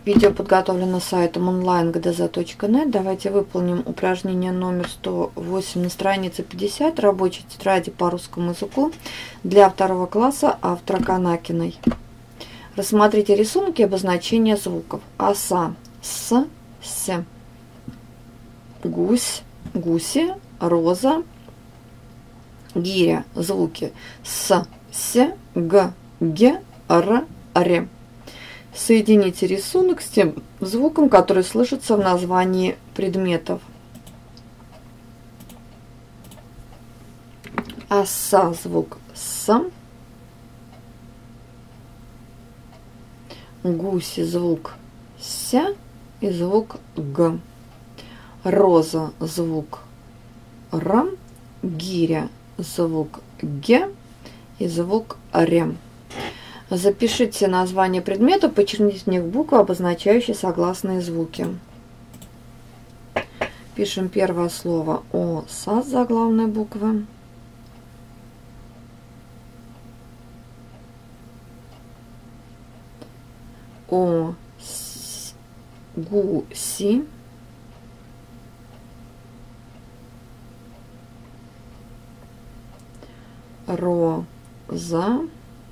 Видео подготовлено сайтом online.gdz.net. Давайте выполним упражнение номер 108 на странице 50 рабочей тетради по русскому языку для 2 класса автора Канакиной. Рассмотрите рисунки и обозначения звуков. Оса, с, с. Гусь, гуси, роза, гиря. Звуки с, г, г, р, ре. Соедините рисунок с тем звуком, который слышится в названии предметов. Оса – звук с. Гуси – звук с и звук г. Роза – звук р. Гиря – звук г и звук ре. Запишите название предмета, подчеркните в них буквы, обозначающие согласные звуки. Пишем первое слово оса с заглавной буквы. Гуси. Роза.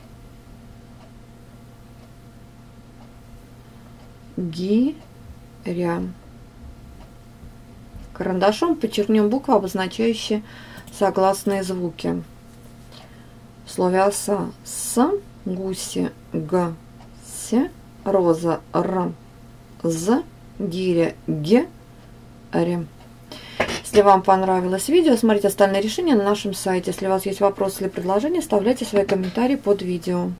Гиря. Карандашом подчеркнем буквы, обозначающие согласные звуки. В слове оса с, гуси г, с, роза р, з, гиря г, ре. Если вам понравилось видео, смотрите остальные решения на нашем сайте. Если у вас есть вопросы или предложения, оставляйте свои комментарии под видео.